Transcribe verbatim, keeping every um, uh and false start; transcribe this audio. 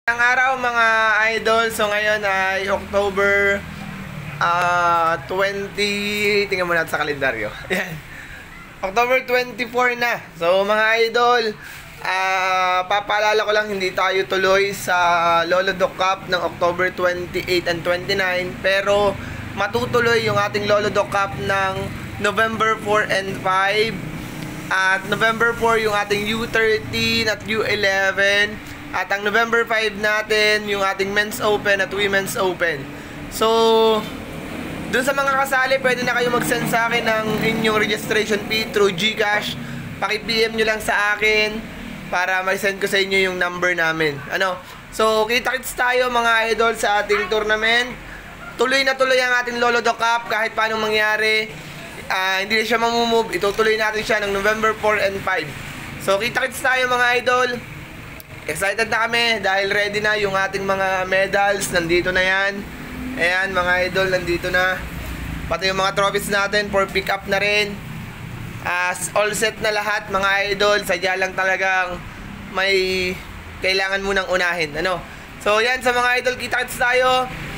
Ang araw mga idol, so ngayon ay October uh, twenty, tingnan mo natin sa kalendaryo. Ayan. October twenty-four na. So mga idol, uh, papaalala ko lang, hindi tayo tuloy sa Lolo Doc Cup ng October twenty-eight and twenty-nine, pero matutuloy yung ating Lolo Doc Cup ng November four and five. At November four yung ating U thirteen at U eleven. At ang November five natin, yung ating Men's Open at Women's Open. So, dun sa mga kasali, pwede na kayo mag-send sa akin ng inyong registration fee through GCash. Paki-P M nyo lang sa akin para may-send ko sa inyo yung number namin. Ano? So, kita-kits tayo mga idol sa ating tournament. Tuloy na tuloy ang ating Lolo Doc Cup kahit paano mangyari. Uh, hindi na siya mamumove. Itutuloy natin siya ng November four and five. So, kita-kits tayo mga idol. Excited na kami dahil ready na yung ating mga medals. Nandito na yan. Ayan mga idol, nandito na. Pati yung mga trophies natin for pick up na rin. As uh, all set na lahat mga idol. Sadya lang talagang may kailangan munang unahin. Ano? So yan sa mga idol, kita-kits tayo